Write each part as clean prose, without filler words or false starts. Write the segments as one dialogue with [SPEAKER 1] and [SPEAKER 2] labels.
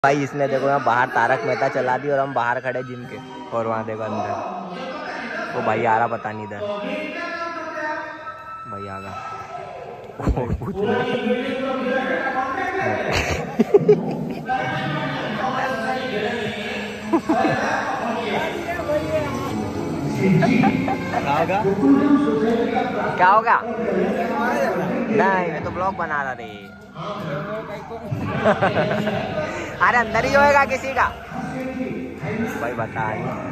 [SPEAKER 1] भाई इसने देखो यहाँ बाहर तारक मेहता चला दी और हम बाहर खड़े जिम के, और वहाँ देखो अंदर वो भाई आ रहा, पता नहीं इधर भाई आ गया। क्या होगा? नहीं मैं तो ब्लॉग बना रहा रे। अरे अंदर ही होएगा किसी का भाई, बता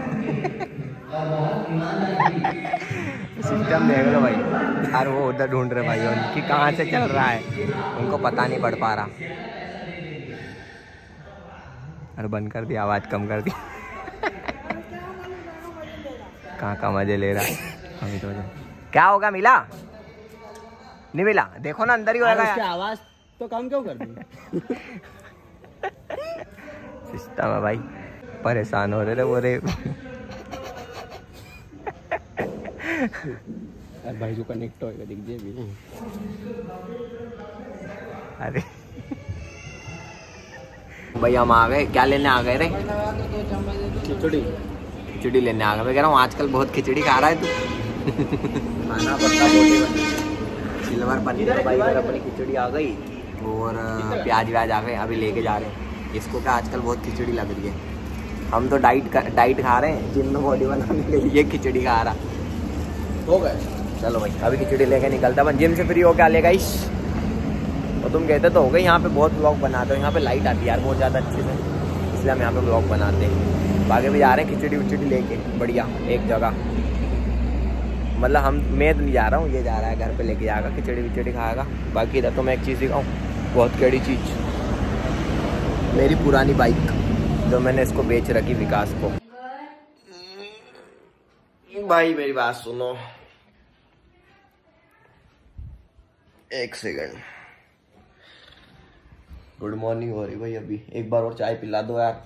[SPEAKER 1] सिस्टम देख लो भाई। यार वो उधर ढूंढ रहे भाई, उनकी कहाँ से चल रहा है उनको पता नहीं पड़ पा रहा। अरे बंद कर दिया, आवाज कम कर दी। कहाँ का मजे ले रहा है अभी तो। क्या होगा? मिला नहीं मिला? देखो ना अंदर ही होगा यार।
[SPEAKER 2] आवाज तो कम क्यों कर दी?
[SPEAKER 1] सिस्टम है भाई, परेशान हो रहे थे वो रे।
[SPEAKER 2] भाई जो कनेक्ट होएगा दिख जाए भी।
[SPEAKER 1] अरे भाई हम आ गए, क्या लेने आ गए रे?
[SPEAKER 2] खिचड़ी।
[SPEAKER 1] खिचड़ी लेने आ गए। मैं कह रहा हूँ आजकल बहुत खिचड़ी खा रहा है तू। खाना पड़ता बोटी बनी सिल्वर पनीर भाई। और अपनी खिचड़ी आ गई और प्याज व्याज आ गए, अभी लेके जा रहे हैं इसको। क्या आजकल बहुत खिचड़ी लग रही है। हम तो डाइट खा रहे हैं, जिम में बॉडी बनाने के लिए खिचड़ी खा रहा
[SPEAKER 2] हो गए।
[SPEAKER 1] चलो भाई अभी खिचड़ी लेके निकलता है। जिम से फ्री हो क्या लेगा इस? और तुम कहते तो हो गए यहाँ पे बहुत ब्लॉग बनाते हो, यहाँ पे लाइट आती है यार बहुत ज़्यादा अच्छे से, इसलिए हम यहाँ पे ब्लॉग बनाते हैं। आगे भी जा रहे हैं खिचड़ी उचड़ी लेके बढ़िया एक जगह। मतलब मैं तो नहीं जा रहा हूँ, ये जा रहा है घर पे लेके जाएगा, खिचड़ी विचड़ी खाएगा। बाकी इधर तो मैं एक चीज़ दिखाऊँ, बहुत कड़ी चीज़, मेरी पुरानी बाइक जो मैंने इसको बेच रखी विकास को। भाई मेरी बात सुनो एक सेकंड। गुड मॉर्निंग हो रही भाई, अभी एक बार और चाय पिला दो यार,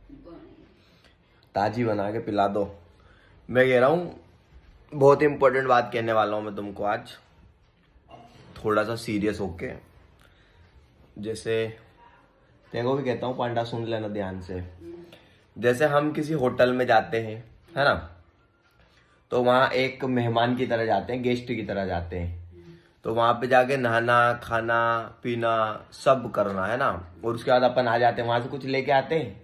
[SPEAKER 1] ताजी बना के पिला दो। मैं कह रहा हूँ बहुत इंपॉर्टेंट बात कहने वाला हूँ मैं तुमको आज, थोड़ा सा सीरियस होके। जैसे तेरे को भी कहता हूँ पांडा, सुन लेना ध्यान से। जैसे हम किसी होटल में जाते हैं है ना, तो वहाँ एक मेहमान की तरह जाते हैं, गेस्ट की तरह जाते हैं। तो वहाँ पे जाके नहाना खाना पीना सब करना है ना, और उसके बाद अपन आ जाते हैं वहां से। कुछ लेके आते हैं?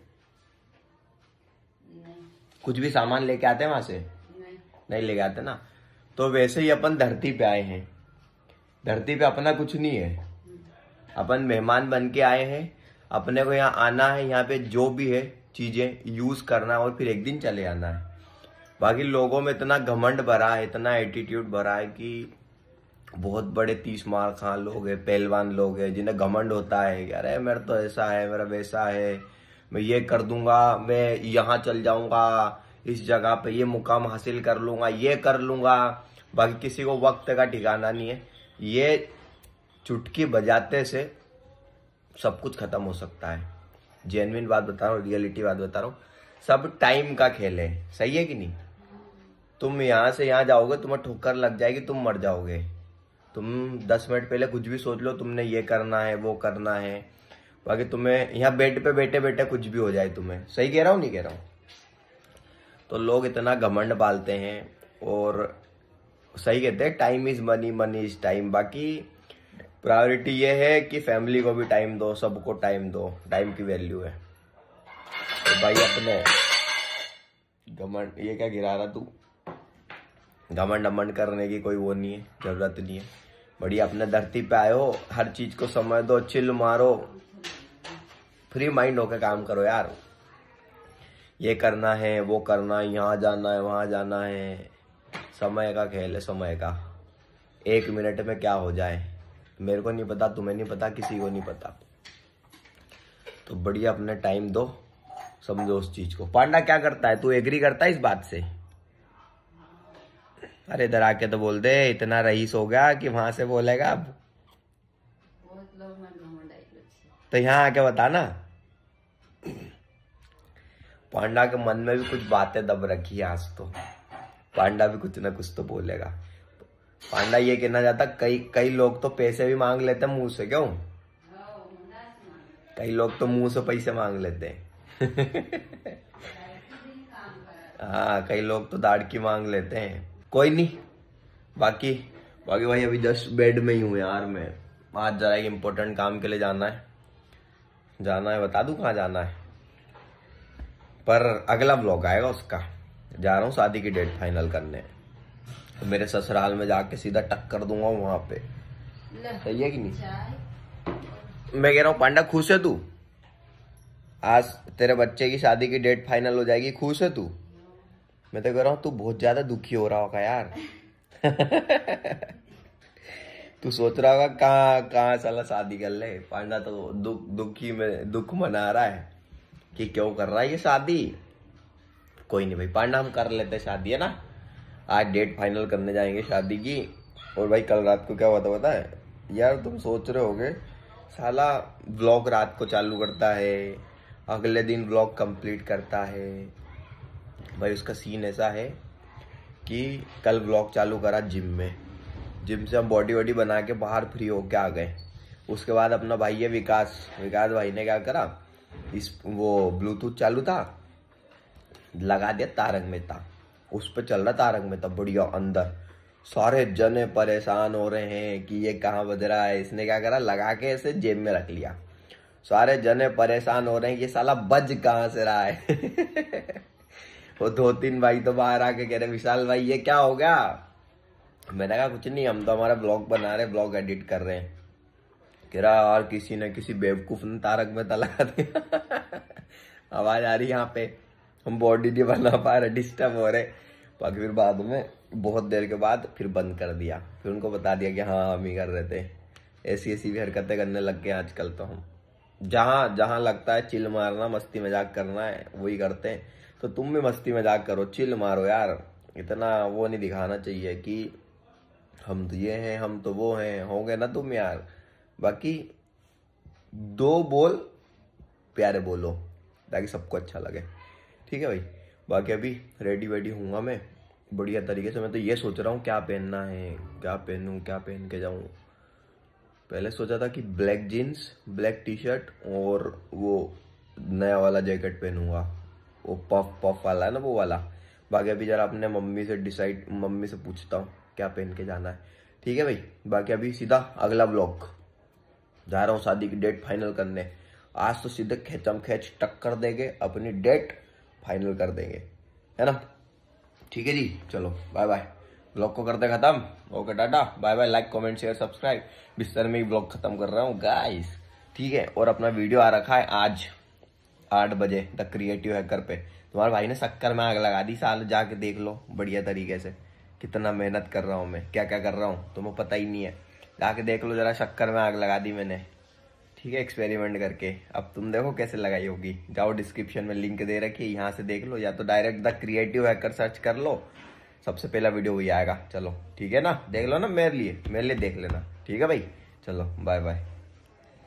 [SPEAKER 1] कुछ भी सामान लेके आते हैं वहां से? नहीं लेके आते ना। तो वैसे ही अपन धरती पे आए हैं, धरती पे अपना कुछ नहीं है, अपन मेहमान बन के आए हैं। अपने को यहाँ आना है, यहाँ पे जो भी है चीजें यूज करना है और फिर एक दिन चले आना है। बाकी लोगों में इतना घमंड भरा है, इतना एटीट्यूड भरा है कि बहुत बड़े 30 मार खां लोग हैं, पहलवान लोग हैं, जिन्हें घमंड होता है कि अरे मेरा तो ऐसा है, मेरा वैसा है, मैं ये कर दूंगा, मैं यहाँ चल जाऊंगा, इस जगह पे ये मुकाम हासिल कर लूंगा, ये कर लूंगा। बाकी किसी को वक्त का ठिकाना नहीं है। ये चुटकी बजाते से सब कुछ खत्म हो सकता है। जेन्युइन बात बता रहा हूँ, रियलिटी बात बता रहा हूँ। सब टाइम का खेल है, सही है कि नहीं? तुम यहाँ से यहाँ जाओगे, तुम्हें ठोकर लग जाएगी, तुम मर जाओगे। तुम 10 मिनट पहले कुछ भी सोच लो, तुमने ये करना है वो करना है। बाकी तुम्हें यहाँ बेड पे बैठे बैठे कुछ भी हो जाए तुम्हें। सही कह रहा हूँ नहीं कह रहा हूँ? तो लोग इतना घमंड पालते हैं और सही कहते हैं time is money, money is time. बाकी प्रायोरिटी ये है कि फैमिली को भी टाइम दो, सबको टाइम दो, टाइम की वैल्यू है। तो भाई अपने घमंड, ये क्या गिरा रहा तू? घमंड अमंड करने की कोई वो नहीं है, जरूरत नहीं है। बढ़िया अपने धरती पे आए हो, हर चीज को समझ दो, चिल मारो, फ्री माइंड होकर काम करो यार। ये करना है वो करना है, यहाँ जाना है वहां जाना है, समय का खेल है, समय का। 1 मिनट में क्या हो जाए मेरे को नहीं पता, तुम्हें नहीं पता, किसी को नहीं पता। तो बढ़िया अपने टाइम दो, समझो उस चीज को। पांडा क्या करता है, तू एग्री करता है इस बात से? अरे इधर आके तो बोल दे, इतना रईस हो गया कि वहां से बोलेगा अब। तो यहाँ आके बता ना। पांडा के मन में भी कुछ बातें दब रखी है आज तो। पांडा भी कुछ ना कुछ तो बोलेगा। पांडा ये कहना चाहता, कई लोग तो पैसे भी मांग लेते हैं मुंह से, क्यों? कई लोग तो मुंह से पैसे मांग लेते हैं। हाँ, कई लोग तो दाढ़की मांग लेते हैं। कोई नहीं, बाकी भाई अभी जस्ट बेड में ही हूँ यार। मैं आज जरा एक इम्पोर्टेंट काम के लिए जाना है, बता दूं कहाँ जाना है, पर अगला व्लॉग आएगा उसका। जा रहा हूँ शादी की डेट फाइनल करने, तो मेरे ससुराल में जाके सीधा टक्कर दूंगा वहां पे। सही है कि नहीं? मैं कह रहा हूँ पांडा, खुश है तू? आज तेरे बच्चे की शादी की डेट फाइनल हो जाएगी, खुश है तू? मैं तो कह रहा हूँ तू बहुत ज्यादा दुखी हो रहा होगा यार। तू सोच रहा होगा कहाँ साला शादी कर ले। पांडा तो दुखी में दुख मना रहा है कि क्यों कर रहा है ये शादी। कोई नहीं भाई पांडा, हम कर लेते शादी, है ना। आज डेट फाइनल करने जाएंगे शादी की। और भाई कल रात को क्या हुआ था पता है यार? तुम सोच रहे होगे साला व्लॉग रात को चालू करता है, अगले दिन व्लॉग कंप्लीट करता है। भाई उसका सीन ऐसा है कि कल व्लॉग चालू करा जिम से हम बॉडी वॉडी बना के बाहर फ्री होके आ गए। उसके बाद अपना भाई है विकास भाई ने क्या करा, वो ब्लूटूथ चालू था, लगा दिया तारक मेहता। उस पर चल रहा तारक मेहता बढ़िया अंदर। सारे जने परेशान हो रहे हैं कि ये कहाँ बज रहा है। इसने क्या करा, लगा के ऐसे जेब में रख लिया। सारे जने परेशान हो रहे हैं कि ये साला बज कहाँ से रहा है। वो 2-3 भाई तो बाहर आके कह रहे विशाल भाई ये क्या हो गया? मैंने कहा कुछ नहीं, हम तो हमारा ब्लॉग बना रहे, ब्लॉग एडिट कर रहे हैं। कह रहा यार किसी बेवकूफ ने तारक मेहता लगा दिया। आवाज आ रही यहाँ पे, हम बॉडी नहीं बना पा रहे, डिस्टर्ब हो रहे। बाकी फिर बाद में बहुत देर के बाद फिर बंद कर दिया। फिर उनको बता दिया कि हाँ हम ही कर रहे थे। ऐसी भी हरकतें करने लग गए आजकल तो हम। जहाँ लगता है चिल मारना, मस्ती मजाक करना है, वही करते हैं। तो तुम भी मस्ती मजाक करो, चिल मारो यार। इतना वो नहीं दिखाना चाहिए कि हम तो ये हैं, हम तो वो हैं। हो गए ना तुम यार। बाकी 2 बोल प्यारे बोलो ताकि सबको अच्छा लगे, ठीक है भाई। बाकी अभी रेडी वेडी हूँगा मैं बढ़िया तरीके से। मैं तो ये सोच रहा हूँ क्या पहनना है, क्या पहनूं, क्या पहन के जाऊँ। पहले सोचा था कि black jeans, black T shirt और वो नया वाला जैकेट पहनूंगा, वो पफ वाला है ना, वो वाला। बाकी अभी जरा अपने मम्मी से पूछता हूँ क्या पहन के जाना है, ठीक है भाई। बाकी अभी सीधा अगला ब्लॉग जा रहा हूँ शादी की डेट फाइनल करने। आज तो सीधे खेचम खेच टक्कर देंगे, अपनी डेट फाइनल कर देंगे, है ना। ठीक है जी, चलो बाय बाय। ब्लॉग को करते खत्म। Okay tata bye bye. Like comment share subscribe. बिस्तर में ही ब्लॉग खत्म कर रहा हूँ गाइस, ठीक है। और अपना वीडियो आ रखा है आज 8 बजे द क्रिएटिव हैकर पे। तुम्हारे भाई ने शक्कर में आग लगा दी साल, जाके देख लो बढ़िया तरीके से कितना मेहनत कर रहा हूँ मैं, क्या क्या कर रहा हूँ तुम्हें पता ही नहीं है। जाके देख लो जरा, शक्कर में आग लगा दी मैंने, ठीक है, एक्सपेरिमेंट करके। अब तुम देखो कैसे लगाई होगी। जाओ डिस्क्रिप्शन में लिंक दे रखी है, यहाँ से देख लो, या तो direct the creative hacker search कर लो, सबसे पहला वीडियो वही आएगा। चलो ठीक है ना, देख लो ना, मेरे लिए देख लेना, ठीक है भाई। चलो बाय बाय।